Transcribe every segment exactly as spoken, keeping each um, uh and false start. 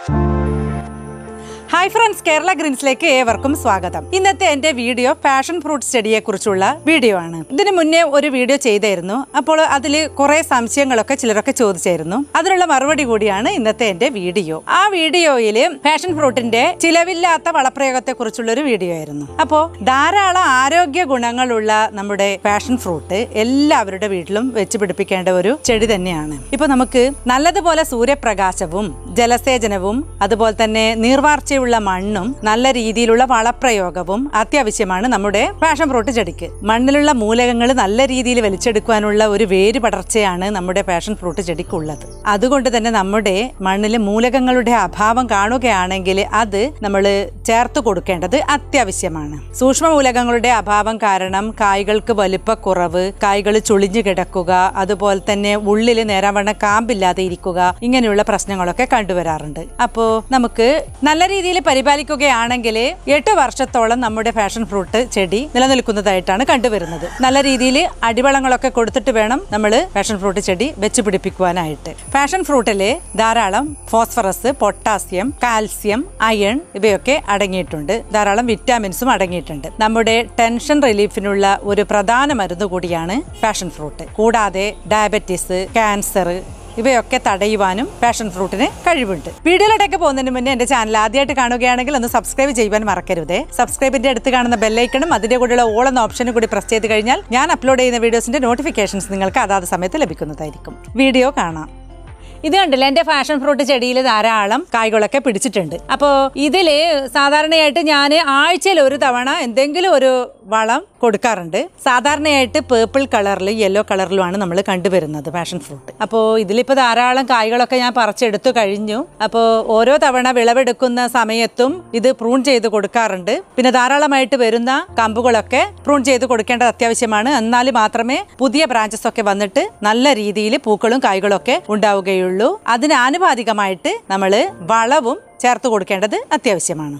Hi friends, Kerala ഗ്രീൻസിലേക്ക് ഏവർക്കും സ്വാഗതം. ഇന്നത്തെ എൻ്റെ വീഡിയോ പാഷൻ ഫ്രൂട്ട് സ്റ്റഡിയെ കുറിച്ചുള്ള വീഡിയോ ആണ്. ഇതിന് മുന്നേ ഒരു വീഡിയോ ചെയ്തായിരുന്നു. അപ്പോൾ അതിൽ കുറെ സംശയങ്ങളൊക്കെ ചിലരൊക്കെ ചോദിച്ചായിരുന്നു. അതിനുള്ള മറുപടി കൂടിയാണ് ഇന്നത്തെ എൻ്റെ വീഡിയോ. ആ വീഡിയോയിൽ പാഷൻ ഫ്രൂട്ടിന്റെ ചിലവില്ലാത്ത വളപ്രയോഗത്തെ കുറിച്ചുള്ള ഒരു വീഡിയോ ആയിരുന്നു. അപ്പോൾ ധാരാളം ആരോഗ്യ ഗുണങ്ങളുള്ള നമ്മുടെ പാഷൻ ഫ്രൂട്ട് എല്ലാവരുടെ വീട്ടിലും വെച്ച് പിടിപ്പിക്കേണ്ട ഒരു ചെടി തന്നെയാണ്. ഇപ്പൊ നമുക്ക് നല്ലതുപോലെ സൂര്യപ്രകാശവും ജലസേചനവും അതുപോലെ തന്നെ നീർവാർച്ചയുള്ള മണ്ണും നല്ല രീതിയിലുള്ള വളപ്രയോഗവും അത്യാവശ്യമാണ് നമ്മുടെ പാഷൻ ഫ്രൂട്ട് ചെടിക്ക്. മണ്ണിലുള്ള മൂലകങ്ങൾ നല്ല രീതിയിൽ വലിച്ചെടുക്കാനുള്ള ഒരു വേര് പടർച്ചയാണ് നമ്മുടെ പാഷൻ ഫ്രൂട്ട് ചെടിക്കുള്ളത്. അതുകൊണ്ട് തന്നെ നമ്മുടെ മണ്ണിൽ മൂലകങ്ങളുടെ അഭാവം കാണുകയാണെങ്കിൽ അത് നമ്മൾ ചേർത്ത് കൊടുക്കേണ്ടത് അത്യാവശ്യമാണ്. സൂക്ഷ്മ മൂലകങ്ങളുടെ അഭാവം കാരണം കായ്കൾക്ക് വലിപ്പക്കുറവ്, കായ്കൾ ചുളിഞ്ഞു കിടക്കുക, അതുപോലെ തന്നെ ഉള്ളിൽ നേരാവണ്ണം കാമ്പില്ലാതെ ഇരിക്കുക, ഇങ്ങനെയുള്ള പ്രശ്നങ്ങളൊക്കെ കണ്ടുവരാറുണ്ട്. അപ്പോൾ നമുക്ക് നല്ല രീതിയിൽ പരിപാലിക്കുകയാണെങ്കിൽ എട്ട് വർഷത്തോളം നമ്മുടെ പാഷൻ ഫ്രൂട്ട് ചെടി നിലനിൽക്കുന്നതായിട്ടാണ് കണ്ടുവരുന്നത്. നല്ല രീതിയിൽ അടിവളങ്ങളൊക്കെ കൊടുത്തിട്ട് വേണം നമ്മൾ പാഷൻ ഫ്രൂട്ട് ചെടി വെച്ച് പിടിപ്പിക്കുവാനായിട്ട്. പാഷൻ ഫ്രൂട്ടില് ധാരാളം ഫോസ്ഫറസ്, പൊട്ടാസ്യം, കാൽസ്യം, അയൺ ഇവയൊക്കെ അടങ്ങിയിട്ടുണ്ട്. ധാരാളം വിറ്റാമിൻസും അടങ്ങിയിട്ടുണ്ട്. നമ്മുടെ ടെൻഷൻ റിലീഫിനുള്ള ഒരു പ്രധാന മരുന്ന് കൂടിയാണ് പാഷൻ ഫ്രൂട്ട്. കൂടാതെ ഡയബറ്റീസ്, ക്യാൻസർ ഇവയൊക്കെ തടയുവാനും പാഷൻ ഫ്രൂട്ടിന് കഴിവുണ്ട്. വീഡിയോയിലോട്ടൊക്കെ പോകുന്നതിന് മുന്നേ എന്റെ ചാനൽ ആദ്യമായിട്ട് കാണുകയാണെങ്കിൽ ഒന്ന് സബ്സ്ക്രൈബ് ചെയ്യുവാൻ മറക്കരുത്. സബ്സ്ക്രൈബിന്റെ അടുത്ത് കാണുന്ന ബെല്ലൈക്കണും അതിന്റെ കൂടെയുള്ള ഓൾ എന്ന ഓപ്ഷനും കൂടി പ്രസ് ചെയ്ത് കഴിഞ്ഞാൽ ഞാൻ അപ്ലോഡ് ചെയ്യുന്ന വീഡിയോസിന്റെ നോട്ടിഫിക്കേഷൻസ് നിങ്ങൾക്ക് അതാത് സമയത്ത് ലഭിക്കുന്നതായിരിക്കും. വീഡിയോ കാണാം. ഇത് കണ്ടില്ല, എൻ്റെ പാഷൻ ഫ്രൂട്ട് ചെടിയിൽ ധാരാളം കായ്കളൊക്കെ പിടിച്ചിട്ടുണ്ട്. അപ്പോൾ ഇതിൽ സാധാരണയായിട്ട് ഞാൻ ആഴ്ചയിൽ ഒരു തവണ എന്തെങ്കിലും ഒരു വളം കൊടുക്കാറുണ്ട്. സാധാരണയായിട്ട് പേർപ്പിൾ കളറിൽ യെല്ലോ കളറിലുമാണ് നമ്മൾ കണ്ടുവരുന്നത് പാഷൻ ഫ്രൂട്ട്. അപ്പോൾ ഇതിലിപ്പോൾ ധാരാളം കായ്കളൊക്കെ ഞാൻ പറിച്ചെടുത്തു കഴിഞ്ഞു. അപ്പോൾ ഓരോ തവണ വിളവെടുക്കുന്ന സമയത്തും ഇത് പ്രൂൺ ചെയ്ത് കൊടുക്കാറുണ്ട്. പിന്നെ ധാരാളമായിട്ട് വരുന്ന കമ്പുകളൊക്കെ പ്രൂൺ ചെയ്ത് കൊടുക്കേണ്ടത് അത്യാവശ്യമാണ്. എന്നാൽ മാത്രമേ പുതിയ ബ്രാഞ്ചസ് ഒക്കെ വന്നിട്ട് നല്ല രീതിയിൽ പൂക്കളും കായ്കളും ഒക്കെ ഉണ്ടാവുകയുള്ളൂ. അതിന് ആനുപാതികമായിട്ട് നമ്മൾ വളവും ചേർത്ത് കൊടുക്കേണ്ടത് അത്യാവശ്യമാണ്.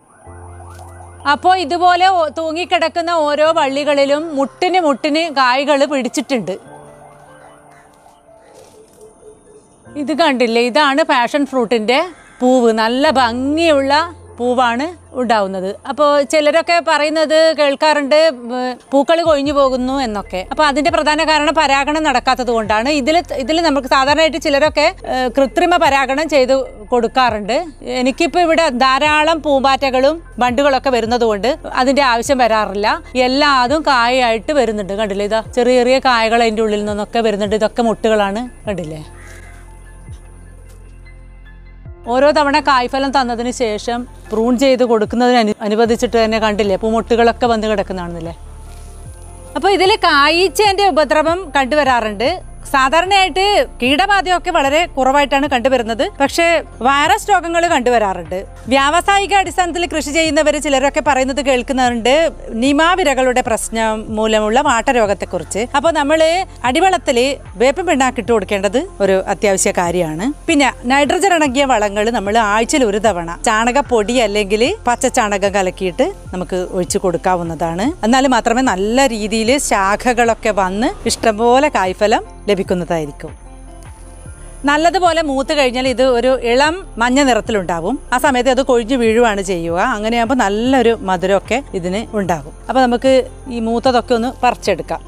അപ്പോൾ ഇതുപോലെ തൂങ്ങിക്കിടക്കുന്ന ഓരോ വള്ളികളിലും മുട്ടിന് മുട്ടിന് കായ്കൾ പിടിച്ചിട്ടുണ്ട്. ഇത് കണ്ടില്ലേ, ഇതാണ് പാഷൻ ഫ്രൂട്ടിന്റെ പൂവ്. നല്ല ഭംഗിയുള്ള പൂവാണ് ഉണ്ടാവുന്നത്. അപ്പോൾ ചിലരൊക്കെ പറയുന്നത് കേൾക്കാറുണ്ട്, പൂക്കൾ കൊഴിഞ്ഞു പോകുന്നു എന്നൊക്കെ. അപ്പോൾ അതിന്റെ പ്രധാന കാരണം പരാഗണം നടക്കാത്തത് കൊണ്ടാണ്. ഇതിൽ ഇതിൽ നമുക്ക് സാധാരണയായിട്ട് ചിലരൊക്കെ കൃത്രിമ പരാഗണം ചെയ്ത് കൊടുക്കാറുണ്ട്. എനിക്കിപ്പോൾ ഇവിടെ ധാരാളം പൂമ്പാറ്റകളും ബണ്ടുകളൊക്കെ വരുന്നത് കൊണ്ട് അതിന്റെ ആവശ്യം വരാറില്ല. എല്ലാതും കായായിട്ട് വരുന്നുണ്ട്. കണ്ടില്ലേ, ഇതാ ചെറിയ ചെറിയ കായകൾ അതിൻ്റെ ഉള്ളിൽ നിന്നൊക്കെ വരുന്നുണ്ട്. ഇതൊക്കെ മുട്ടുകളാണ്. കണ്ടില്ലേ, ഓരോ തവണ കായ്ഫലം തന്നതിന് ശേഷം പ്രൂൺ ചെയ്ത് കൊടുക്കുന്നതിന് അനു അനുവദിച്ചിട്ട് തന്നെ കണ്ടില്ലേ പൂമൊട്ടുകളൊക്കെ വന്ന് കിടക്കുന്നതാണെന്നില്ലേ. അപ്പോൾ ഇതിൽ കായ്ച്ചേൻ്റെ ഉപദ്രവം കണ്ടുവരാറുണ്ട്. സാധാരണയായിട്ട് കീടബാധയൊക്കെ വളരെ കുറവായിട്ടാണ് കണ്ടുവരുന്നത്. പക്ഷേ വൈറസ് രോഗങ്ങൾ കണ്ടുവരാറുണ്ട്. വ്യാവസായിക അടിസ്ഥാനത്തിൽ കൃഷി ചെയ്യുന്നവർ ചിലരൊക്കെ പറയുന്നത് കേൾക്കുന്നുണ്ട്, നിമാവിരകളുടെ പ്രശ്നം മൂലമുള്ള വാട്ടരോഗത്തെക്കുറിച്ച്. അപ്പോൾ നമ്മൾ അടിവളത്തിൽ വേപ്പിൻ പിണ്ണാക്ക് ഇട്ട് കൊടുക്കേണ്ടത് ഒരു അത്യാവശ്യ കാര്യമാണ്. പിന്നെ നൈട്രജൻ അടങ്ങിയ വളങ്ങൾ നമ്മൾ ആഴ്ചയിൽ ഒരു തവണ ചാണകപ്പൊടി അല്ലെങ്കിൽ പച്ചച്ചാണകം കലക്കിയിട്ട് നമുക്ക് ഒഴിച്ചു കൊടുക്കാവുന്നതാണ്. എന്നാൽ മാത്രമേ നല്ല രീതിയിൽ ശാഖകളൊക്കെ വന്ന് ഇഷ്ടംപോലെ കായ്ഫലം ലഭിക്കുന്നതായിരിക്കും. നല്ലതുപോലെ മൂത്ത് കഴിഞ്ഞാൽ ഇത് ഒരു ഇളം മഞ്ഞ നിറത്തിലുണ്ടാവും. ആ സമയത്ത് അത് കൊഴിഞ്ഞു വീഴുവാണ് ചെയ്യുക. അങ്ങനെയാകുമ്പോൾ നല്ലൊരു മധുരമൊക്കെ ഇതിന് ഉണ്ടാകും. അപ്പോൾ നമുക്ക് ഈ മൂത്തതൊക്കെ ഒന്ന് പറിച്ചെടുക്കാം.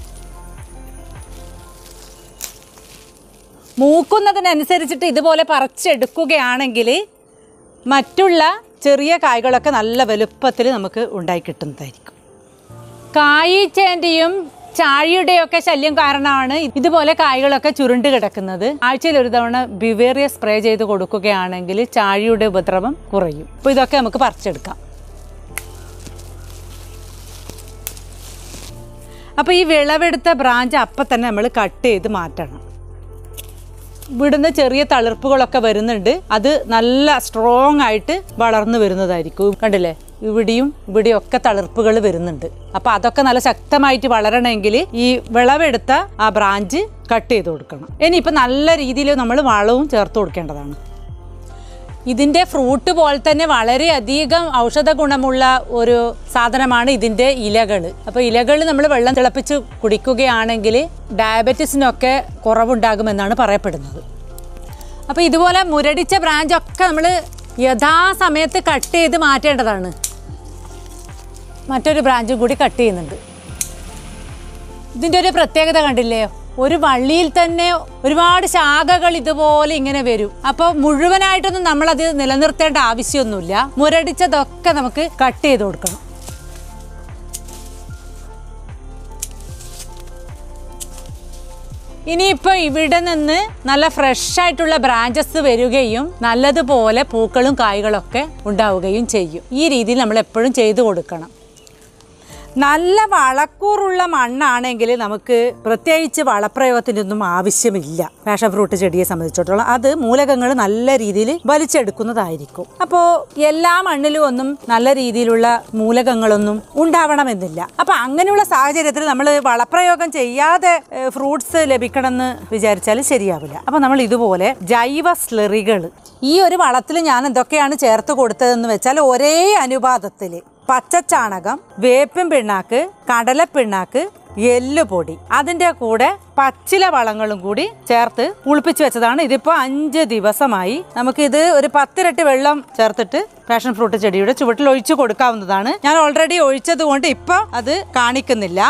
മൂക്കുന്നതിനനുസരിച്ചിട്ട് ഇതുപോലെ പറിച്ചെടുക്കുകയാണെങ്കിൽ മറ്റുള്ള ചെറിയ കായ്കളൊക്കെ നല്ല വലുപ്പത്തിൽ നമുക്ക് ഉണ്ടായി കിട്ടുന്നതായിരിക്കും. കായ്ച്ചേൻ്റെയും ചാഴിയുടെയൊക്കെ ശല്യം കാരണമാണ് ഇതുപോലെ കായ്കളൊക്കെ ചുരുണ്ട് കിടക്കുന്നത്. ആഴ്ചയിൽ ഒരു തവണ ബിവേറിയ സ്പ്രേ ചെയ്ത് കൊടുക്കുകയാണെങ്കിൽ ചാഴിയുടെ ഉപദ്രവം കുറയും. അപ്പോൾ ഇതൊക്കെ നമുക്ക് പറിച്ചെടുക്കാം. അപ്പോൾ ഈ വിളവെടുത്ത ബ്രാഞ്ച് അപ്പം തന്നെ നമ്മൾ കട്ട് ചെയ്ത് മാറ്റണം. ഇവിടുന്ന് ചെറിയ തളിർപ്പുകളൊക്കെ വരുന്നുണ്ട്. അത് നല്ല സ്ട്രോങ് ആയിട്ട് വളർന്നു വരുന്നതായിരിക്കും. കണ്ടില്ലേ, ഇവിടെയും ഇവിടെയും ഒക്കെ തളിർപ്പുകൾ വരുന്നുണ്ട്. അപ്പോൾ അതൊക്കെ നല്ല ശക്തമായിട്ട് വളരണമെങ്കിൽ ഈ വിളവെടുത്ത ആ ബ്രാഞ്ച് കട്ട് ചെയ്ത് കൊടുക്കണം. ഇനിയിപ്പോൾ നല്ല രീതിയിൽ നമ്മൾ വളവും ചേർത്ത് കൊടുക്കേണ്ടതാണ്. ഇതിൻ്റെ ഫ്രൂട്ട് പോലെ തന്നെ വളരെയധികം ഔഷധ ഗുണമുള്ള ഒരു സാധനമാണ് ഇതിൻ്റെ ഇലകൾ. അപ്പോൾ ഇലകൾ നമ്മൾ വെള്ളം തിളപ്പിച്ച് കുടിക്കുകയാണെങ്കിൽ ഡയബറ്റീസിനൊക്കെ കുറവുണ്ടാകുമെന്നാണ് പറയപ്പെടുന്നത്. അപ്പോൾ ഇതുപോലെ മുരടിച്ച ബ്രാഞ്ചൊക്കെ നമ്മൾ യഥാസമയത്ത് കട്ട് ചെയ്ത് മാറ്റേണ്ടതാണ്. മറ്റൊരു ബ്രാഞ്ചും കൂടി കട്ട് ചെയ്യുന്നുണ്ട്. ഇതിൻ്റെ ഒരു പ്രത്യേകത കണ്ടില്ലേ, ഒരു വള്ളിയിൽ തന്നെ ഒരുപാട് ശാഖകൾ ഇതുപോലെ ഇങ്ങനെ വരും. അപ്പോൾ മുഴുവനായിട്ടൊന്നും നമ്മളത് നിലനിർത്തേണ്ട ആവശ്യമൊന്നുമില്ല. മുരടിച്ചതൊക്കെ നമുക്ക് കട്ട് ചെയ്ത് കൊടുക്കണം. ഇനിയിപ്പോൾ ഇവിടെ നിന്ന് നല്ല ഫ്രഷ് ആയിട്ടുള്ള ബ്രാഞ്ചസ് വരികയും നല്ലതുപോലെ പൂക്കളും കായ്കളൊക്കെ ഉണ്ടാവുകയും ചെയ്യും. ഈ രീതിയിൽ നമ്മൾ എപ്പോഴും ചെയ്തു കൊടുക്കണം. നല്ല വളക്കൂറുള്ള മണ്ണാണെങ്കിൽ നമുക്ക് പ്രത്യേകിച്ച് വളപ്രയോഗത്തിൻ്റെ ഒന്നും ആവശ്യമില്ല. പാഷൻ ഫ്രൂട്ട് ചെടിയെ സംബന്ധിച്ചിടത്തോളം അത് മൂലകങ്ങൾ നല്ല രീതിയിൽ വലിച്ചെടുക്കുന്നതായിരിക്കും. അപ്പോൾ എല്ലാ മണ്ണിലും ഒന്നും നല്ല രീതിയിലുള്ള മൂലകങ്ങളൊന്നും ഉണ്ടാവണമെന്നില്ല. അപ്പം അങ്ങനെയുള്ള സാഹചര്യത്തിൽ നമ്മൾ വളപ്രയോഗം ചെയ്യാതെ ഫ്രൂട്ട്സ് ലഭിക്കണമെന്ന് വിചാരിച്ചാൽ ശരിയാവില്ല. അപ്പം നമ്മൾ ഇതുപോലെ ജൈവ സ്ലറികൾ ഈ ഒരു വളത്തിൽ ഞാൻ എന്തൊക്കെയാണ് ചേർത്ത് കൊടുത്തതെന്ന് വെച്ചാൽ ഒരേ അനുപാതത്തിൽ പച്ചച്ചാണകം, വേപ്പിൻ പിണ്ണാക്ക്, കടലപ്പിണ്ണാക്ക്, എല്ലുപൊടി, അതിൻ്റെ കൂടെ പച്ചില വളങ്ങളും കൂടി ചേർത്ത് പുളിപ്പിച്ച് വെച്ചതാണ്. ഇതിപ്പോൾ അഞ്ച് ദിവസമായി. നമുക്കിത് ഒരു പത്തിരട്ടി വെള്ളം ചേർത്തിട്ട് പാഷൻ ഫ്രൂട്ട് ചെടിയുടെ ചുവട്ടിൽ ഒഴിച്ചു കൊടുക്കാവുന്നതാണ്. ഞാൻ ഓൾറെഡി ഒഴിച്ചത് കൊണ്ട് ഇപ്പോൾ അത് കാണിക്കുന്നില്ല.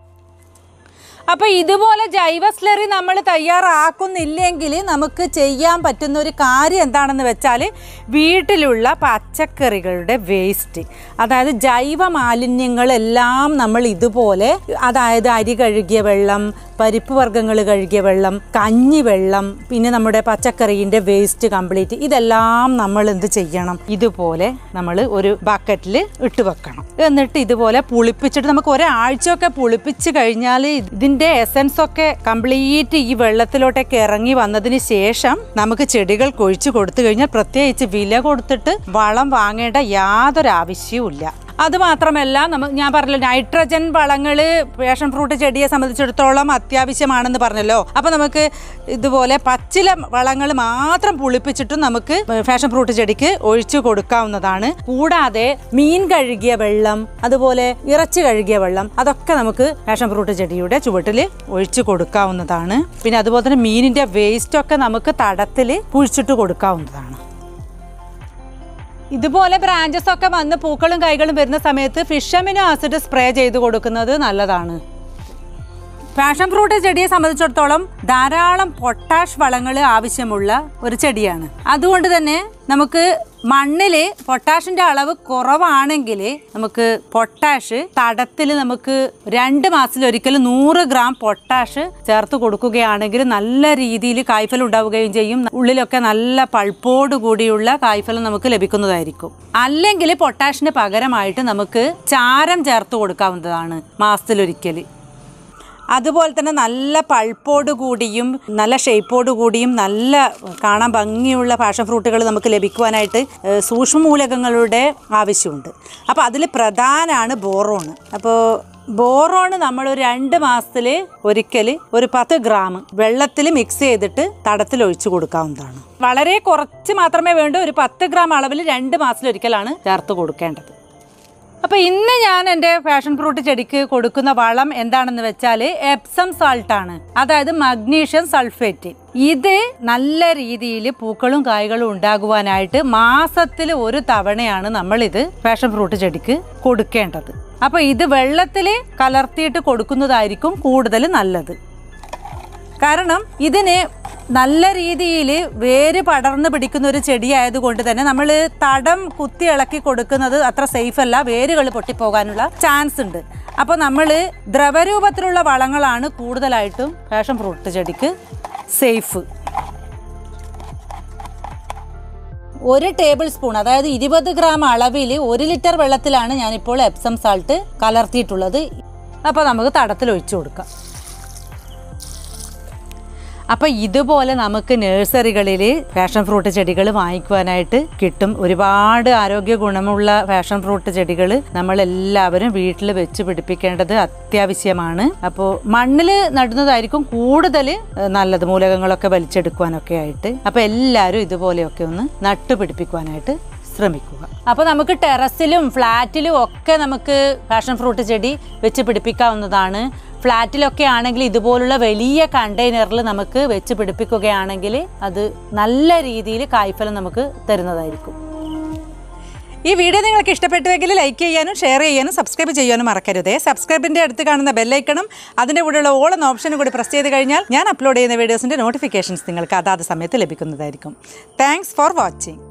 അപ്പോൾ ഇതുപോലെ ജൈവ സ്ലറി നമ്മൾ തയ്യാറാക്കുന്നില്ലെങ്കിൽ നമുക്ക് ചെയ്യാൻ പറ്റുന്ന ഒരു കാര്യം എന്താണെന്ന് വെച്ചാൽ വീട്ടിലുള്ള പച്ചക്കറികളുടെ വേസ്റ്റ്, അതായത് ജൈവ മാലിന്യങ്ങളെല്ലാം നമ്മൾ ഇതുപോലെ, അതായത് അരി കഴുകിയ വെള്ളം, പരിപ്പ് വർഗ്ഗങ്ങൾ കഴുകിയ വെള്ളം, കഞ്ഞി വെള്ളം, പിന്നെ നമ്മുടെ പച്ചക്കറീൻ്റെ വേസ്റ്റ് കംപ്ലീറ്റ്, ഇതെല്ലാം നമ്മൾ എന്ത് ചെയ്യണം, ഇതുപോലെ നമ്മൾ ഒരു ബക്കറ്റിൽ ഇട്ട് വെക്കണം. എന്നിട്ട് ഇതുപോലെ പുളിപ്പിച്ചിട്ട് നമുക്ക് ഒരാഴ്ചയൊക്കെ പുളിപ്പിച്ച് കഴിഞ്ഞാൽ ഇതിൻ്റെ എസൻസ് ഒക്കെ കംപ്ലീറ്റ് ഈ വെള്ളത്തിലോട്ടൊക്കെ ഇറങ്ങി വന്നതിന് ശേഷം നമുക്ക് ചെടികൾക്ക് ഒഴിച്ചു കൊടുത്തു കഴിഞ്ഞാൽ പ്രത്യേകിച്ച് വില കൊടുത്തിട്ട് വളം വാങ്ങേണ്ട യാതൊരു ആവശ്യവും ഇല്ല. അതുമാത്രമല്ല, നമുക്ക് ഞാൻ പറഞ്ഞല്ലോ നൈട്രജൻ വളങ്ങൾ പാഷൻ ഫ്രൂട്ട് ചെടിയെ സംബന്ധിച്ചിടത്തോളം അത്യാവശ്യമാണെന്ന് പറഞ്ഞല്ലോ. അപ്പോൾ നമുക്ക് ഇതുപോലെ പച്ചില വളങ്ങൾ മാത്രം പുളിപ്പിച്ചിട്ടും നമുക്ക് പാഷൻ ഫ്രൂട്ട് ചെടിക്ക് ഒഴിച്ചു കൊടുക്കാവുന്നതാണ്. കൂടാതെ മീൻ കഴുകിയ വെള്ളം, അതുപോലെ ഇറച്ചി കഴുകിയ വെള്ളം, അതൊക്കെ നമുക്ക് പാഷൻ ഫ്രൂട്ട് ചെടിയുടെ ചുവട്ടിൽ ഒഴിച്ചു കൊടുക്കാവുന്നതാണ്. പിന്നെ അതുപോലെ തന്നെ മീനിൻ്റെ വേസ്റ്റൊക്കെ നമുക്ക് തടത്തിൽ കുഴിച്ചിട്ട് കൊടുക്കാവുന്നതാണ്. ഇതുപോലെ ബ്രാഞ്ചസ് ഒക്കെ വന്ന് പൂക്കളും കായ്കളും വരുന്ന സമയത്ത് ഫിഷ് അമിനോ ആസിഡ് സ്പ്രേ ചെയ്ത് കൊടുക്കുന്നത് നല്ലതാണ്. പാഷൻ ഫ്രൂട്ട് ചെടിയെ സംബന്ധിച്ചിടത്തോളം ധാരാളം പൊട്ടാഷ് വളങ്ങൾ ആവശ്യമുള്ള ഒരു ചെടിയാണ്. അതുകൊണ്ട് തന്നെ നമുക്ക് മണ്ണിൽ പൊട്ടാഷിൻ്റെ അളവ് കുറവാണെങ്കിൽ നമുക്ക് പൊട്ടാഷ് തടത്തിൽ നമുക്ക് രണ്ട് മാസത്തിലൊരിക്കൽ നൂറ് ഗ്രാം പൊട്ടാഷ് ചേർത്ത് കൊടുക്കുകയാണെങ്കിൽ നല്ല രീതിയിൽ കായ്ഫലം ഉണ്ടാവുകയും ചെയ്യും. ഉള്ളിലൊക്കെ നല്ല പൾപ്പോട് കൂടിയുള്ള കായ്ഫലം നമുക്ക് ലഭിക്കുന്നതായിരിക്കും. അല്ലെങ്കിൽ പൊട്ടാഷിന് പകരമായിട്ട് നമുക്ക് ചാരം ചേർത്ത് കൊടുക്കാവുന്നതാണ് മാസത്തിലൊരിക്കൽ. അതുപോലെ തന്നെ നല്ല പൾപ്പോട് കൂടിയും നല്ല ഷേപ്പോട് കൂടിയും നല്ല കാണാൻ ഭംഗിയുള്ള പാഷൻ ഫ്രൂട്ടുകൾ നമുക്ക് ലഭിക്കുവാനായിട്ട് സൂക്ഷ്മമൂലകങ്ങളുടെ ആവശ്യമുണ്ട്. അപ്പോൾ അതിൽ പ്രധാനമാണ് ബോറോൺ. അപ്പോൾ ബോറോൺ നമ്മൾ ഒരു രണ്ട് മാസത്തിൽ ഒരിക്കൽ ഒരു പത്ത് ഗ്രാം വെള്ളത്തിൽ മിക്സ് ചെയ്തിട്ട് തടത്തിൽ ഒഴിച്ചു കൊടുക്കാവുന്നതാണ്. വളരെ കുറച്ച് മാത്രമേ വേണ്ടൂ. ഒരു പത്ത് ഗ്രാം അളവിൽ രണ്ട് മാസത്തിലൊരിക്കലാണ് ചേർത്ത് കൊടുക്കേണ്ടത്. അപ്പോൾ ഇന്ന് ഞാൻ എൻ്റെ പാഷൻ ഫ്രൂട്ട് ചെടിക്ക് കൊടുക്കുന്ന വളം എന്താണെന്ന് വെച്ചാൽ എപ്സം സാൾട്ടാണ്, അതായത് മഗ്നീഷ്യം സൾഫേറ്റ്. ഇത് നല്ല രീതിയിൽ പൂക്കളും കായ്കളും ഉണ്ടാകുവാനായിട്ട് മാസത്തിൽ ഒരു തവണയാണ് നമ്മളിത് പാഷൻ ഫ്രൂട്ട് ചെടിക്ക് കൊടുക്കേണ്ടത്. അപ്പോൾ ഇത് വെള്ളത്തിൽ കലർത്തിയിട്ട് കൊടുക്കുന്നതായിരിക്കും കൂടുതൽ നല്ലത്. കാരണം ഇതിന് നല്ല രീതിയിൽ വേര് പടർന്ന് പിടിക്കുന്ന ഒരു ചെടിയായതുകൊണ്ട് തന്നെ നമ്മൾ തടം കുത്തി ഇളക്കി കൊടുക്കുന്നത് അത്ര സേഫ് അല്ല, വേരുകൾ പൊട്ടിപ്പോകാനുള്ള ചാൻസ് ഉണ്ട്. അപ്പോൾ നമ്മൾ ദ്രവരൂപത്തിലുള്ള വളങ്ങളാണ് കൂടുതലായിട്ടും പാഷൻ ഫ്രൂട്ട് ചെടിക്ക് സേഫ്. ഒരു ടേബിൾ സ്പൂൺ, അതായത് ഇരുപത് ഗ്രാം അളവിൽ ഒരു ലിറ്റർ വെള്ളത്തിലാണ് ഞാനിപ്പോൾ എപ്സം സാൾട്ട് കലർത്തിയിട്ടുള്ളത്. അപ്പോൾ നമുക്ക് തടത്തിൽ ഒഴിച്ചു കൊടുക്കാം. അപ്പോൾ ഇതുപോലെ നമുക്ക് നഴ്സറികളിൽ പാഷൻ ഫ്രൂട്ട് ചെടികൾ വാങ്ങിക്കുവാനായിട്ട് കിട്ടും. ഒരുപാട് ആരോഗ്യ ഗുണമുള്ള പാഷൻ ഫ്രൂട്ട് ചെടികൾ നമ്മളെല്ലാവരും വീട്ടിൽ വെച്ച് പിടിപ്പിക്കേണ്ടത് അത്യാവശ്യമാണ്. അപ്പോൾ മണ്ണിൽ നടുന്നതായിരിക്കും കൂടുതൽ നല്ലത്, മൂലകങ്ങളൊക്കെ വലിച്ചെടുക്കുവാനൊക്കെ ആയിട്ട്. അപ്പോൾ എല്ലാവരും ഇതുപോലെയൊക്കെ ഒന്ന് നട്ടുപിടിപ്പിക്കുവാനായിട്ട് ശ്രമിക്കുക. അപ്പോൾ നമുക്ക് ടെറസിലും ഫ്ലാറ്റിലും ഒക്കെ നമുക്ക് പാഷൻ ഫ്രൂട്ട് ചെടി വെച്ച് പിടിപ്പിക്കാവുന്നതാണ്. ഫ്ലാറ്റിലൊക്കെ ആണെങ്കിൽ ഇതുപോലുള്ള വലിയ കണ്ടെയ്നറിൽ നമുക്ക് വെച്ച് പിടിപ്പിക്കുകയാണെങ്കിൽ അത് നല്ല രീതിയിൽ കായ്ഫലം നമുക്ക് തരുന്നതായിരിക്കും. ഈ വീഡിയോ നിങ്ങൾക്ക് ഇഷ്ടപ്പെട്ടുവെങ്കിൽ ലൈക്ക് ചെയ്യാനും ഷെയർ ചെയ്യാനും സബ്സ്ക്രൈബ് ചെയ്യാനും മറക്കരുതേ. സബ്സ്ക്രൈബിൻ്റെ അടുത്ത് കാണുന്ന ബെല്ലൈക്കണും അതിൻ്റെ കൂടെയുള്ള ഓൾ എന്ന ഓപ്ഷനും കൂടി പ്രസ് ചെയ്ത് കഴിഞ്ഞാൽ ഞാൻ അപ്ലോഡ് ചെയ്യുന്ന വീഡിയോസിൻ്റെ നോട്ടിഫിക്കേഷൻസ് നിങ്ങൾക്ക് അതാത് സമയത്ത് ലഭിക്കുന്നതായിരിക്കും. Thanks for watching.